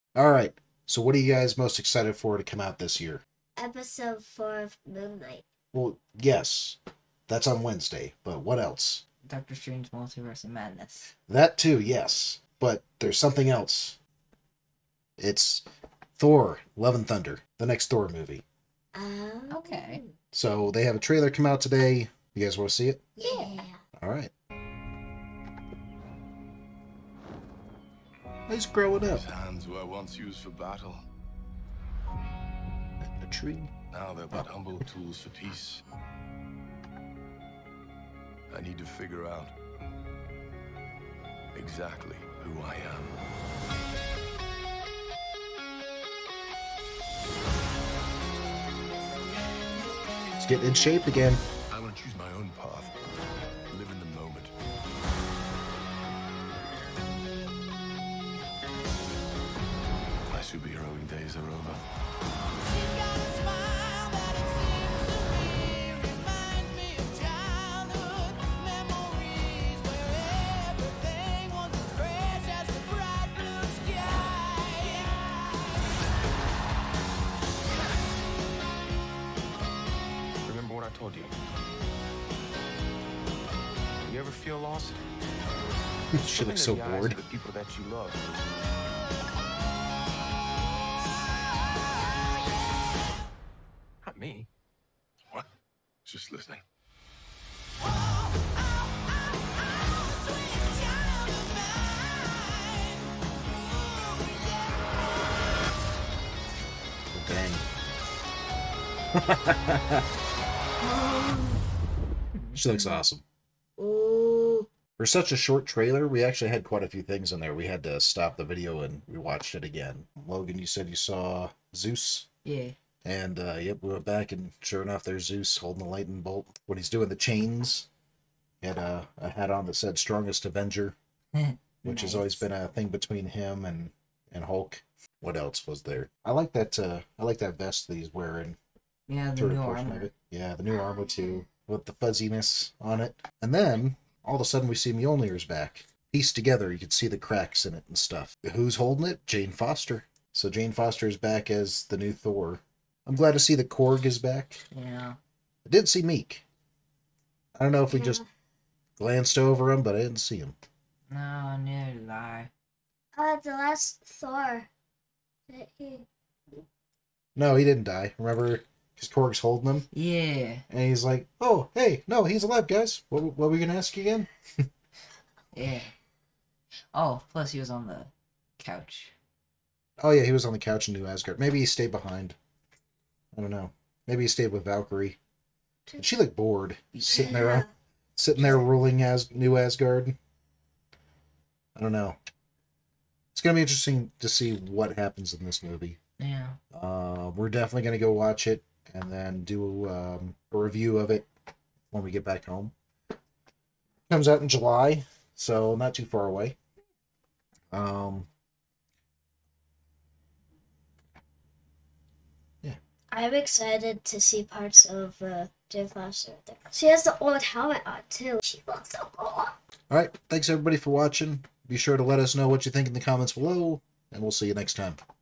All right. So what are you guys most excited for to come out this year? Episode 4 of Moon Knight. Well, yes. That's on Wednesday, but what else? Doctor Strange Multiverse of Madness. That too, yes. But there's something else. It's Thor, Love and Thunder, the next Thor movie. Okay. So they have a trailer come out today. You guys want to see it? Yeah. All right. He's growing up. His hands were once used for battle. A tree. Now they're but humble tools for peace. I need to figure out exactly who I am. It's getting in shape again. I want to choose my own path. Live in the moment. My superheroing days are over. Remember what I told you? You ever feel lost? She looks so Look in the eyes bored. of the people that you love. Not me. What? Just listening. Dang. She looks awesome. Ooh. For such a short trailer, we actually had quite a few things in there. We had to stop the video and we watched it again. Logan, you said you saw Zeus? Yeah. And, yep, we went back and sure enough, there's Zeus holding the lightning bolt. When he's doing the chains, he had a hat on that said Strongest Avenger, which has always been a thing between him and Hulk. What else was there? I like that vest that he's wearing. Yeah, the Third new portion of armor. it. Yeah, the new armor too, with the fuzziness on it. And then all of a sudden we see Mjolnir's back. Pieced together, you can see the cracks in it and stuff. Who's holding it? Jane Foster. So Jane Foster is back as the new Thor. I'm glad to see that Korg is back. Yeah. I didn't see Meek. I don't know if we just glanced over him, but I didn't see him. No, neither did I. The last Thor. Did he? No, he didn't die. Remember, because Korg's holding him, Yeah. and he's like, "Oh, hey, no, he's alive, guys. What were we gonna ask you again?" Yeah. Oh, plus he was on the couch. Oh yeah, he was on the couch in New Asgard. Maybe he stayed behind. I don't know. Maybe he stayed with Valkyrie. And she looked bored, sitting there ruling as New Asgard. I don't know. It's gonna be interesting to see what happens in this movie. Yeah. We're definitely gonna go watch it and then do a review of it when we get back home. Comes out in July, so not too far away. I'm excited to see parts of Jane Foster there. She has the old helmet on too. She looks so cool. All right, thanks everybody for watching. Be sure to let us know what you think in the comments below, and we'll see you next time.